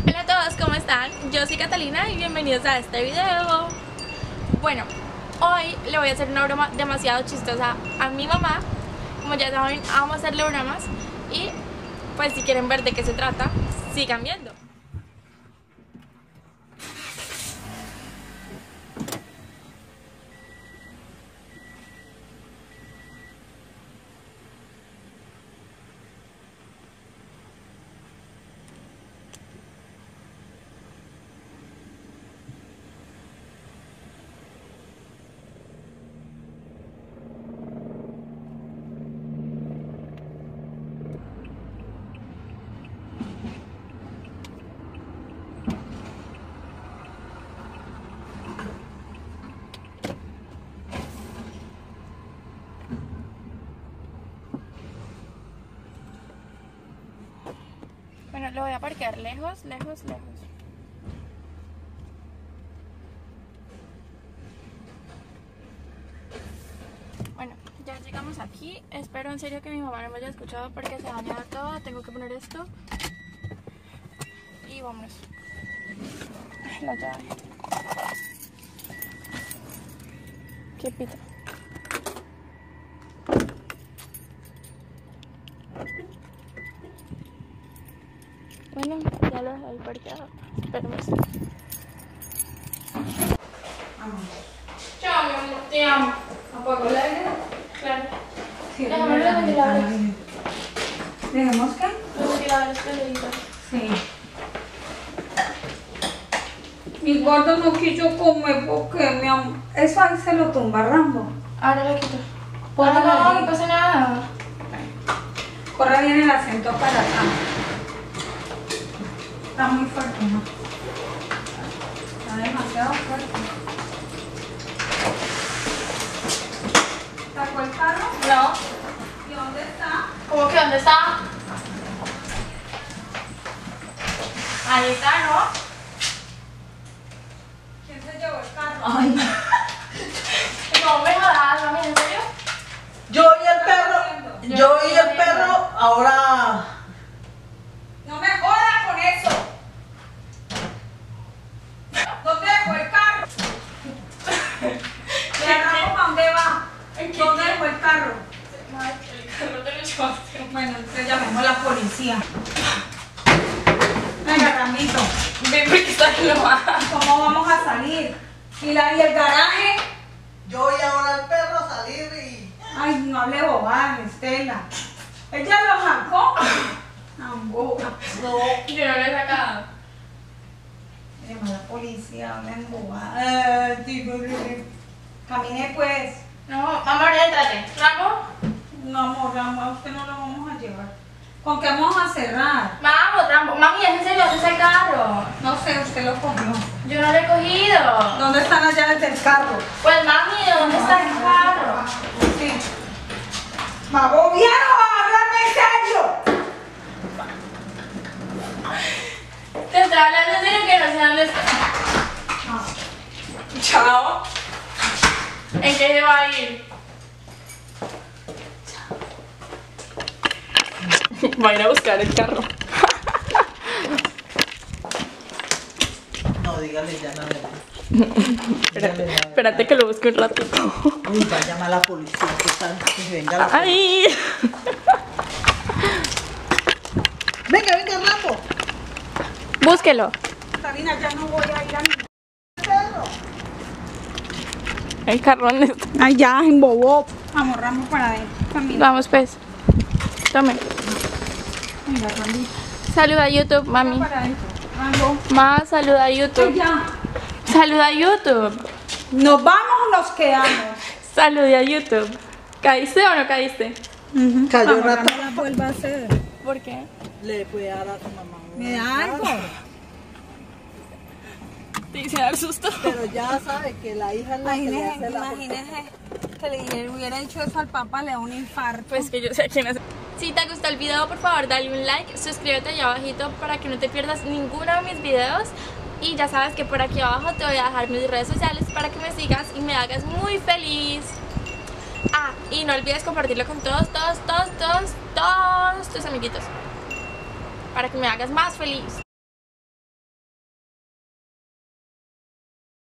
Hola a todos, ¿cómo están? Yo soy Catalina y bienvenidos a este video. Bueno, hoy le voy a hacer una broma demasiado chistosa a mi mamá. Como ya saben, vamos a hacerle bromas y pues si quieren ver de qué se trata, sigan viendo. Bueno, lo voy a parquear lejos. Bueno, ya llegamos aquí. Espero en serio que mi mamá no me haya escuchado porque se daña todo. Tengo que poner esto. Y vámonos. La llave. Qué pita. Bueno, ya lo dejé ahí parqueado. Espérame. Chao, mi amor, te amo. ¿Apago el aire? Claro. Sí, Déjame los ventiladores. ¿Dejemos qué? Los ventiladores peluditos. Sí. Mi gordo no quiso comer porque mi amor. Eso ahí se lo tumba Rambo. Ahora lo quito. Póngalo ahí. No pasa nada. Corre bien el acento para acá. Está muy fuerte, ¿no? Está demasiado fuerte. ¿Sacó el carro? No. ¿Y dónde está? ¿Cómo que dónde está? Ahí está, ¿no? ¿Quién se llevó el carro? Ay, No me jodas, mami, ¿en serio? yo y el perro, ahora No me jodas con eso. ¿Dónde dejó el carro? ¿Para dónde va? ¿Dónde dejó el carro? No te lo llevaste. Bueno, entonces llamemos a la policía. Venga, Ramito, Ven porque está enojada. ¿cómo vamos a salir? ¿Y el garaje? yo y ahora el perro a salir y Ay, no hable bobada, Estela. ¿Ella lo sacó? Amboa. no, Yo no lo he sacado. Llama a la policía, hablen bobada. Camine pues. No, amor, éntrate. ¿Rambo? No, amor, Rambo, a usted no lo vamos a llevar. ¿Con qué vamos a cerrar? Vamos, Rambo. Mami, ¿es en serio? ¿Dónde está el carro? No sé, usted lo cogió. Yo no lo he cogido. ¿Dónde están las llaves del carro? Pues mami, ¿dónde está el carro? Sí. ¡Magoviano, háblame en serio! Te estoy hablando en serio que no sé dónde está. Chao. ¿En qué se va a ir? Va a ir a buscar el carro. no, dígale ya nada. Espérate que lo busque un ratito. Uy, va a llamar a la policía, que tal, que venga la policía. ¡Ay! Venga, Rambo. Búsquelo. Sabina, ya no voy a ir a mi Perro. El carro ¿dónde está? Ay, ya, embobó. Vamos, Ramos para adentro. Camina. Vamos pues. Tome. Venga, Rambito. Saluda a YouTube, mami. Para adentro. Rambo. Más saluda a Ay, YouTube. ya. Saluda a YouTube. ¿Nos vamos o nos quedamos? Saluda a YouTube. ¿Caíste o no caíste? Cayó Vamos, rata. Rambo, la vuelva a hacer. ¿Por qué? Le puede dar a tu mamá. ¿Me da algo? Te hice dar susto. Pero ya sabe que la hija es la que le hace la Imagínese que le hubiera dicho eso al papá, le da un infarto. Pues que yo sé quién es. Si te gustó el video, por favor dale un like, suscríbete allá abajito para que no te pierdas ninguno de mis videos. Y ya sabes que por aquí abajo te voy a dejar mis redes sociales para que me sigas y me hagas muy feliz. Ah, y no olvides compartirlo con todos tus amiguitos para que me hagas más feliz.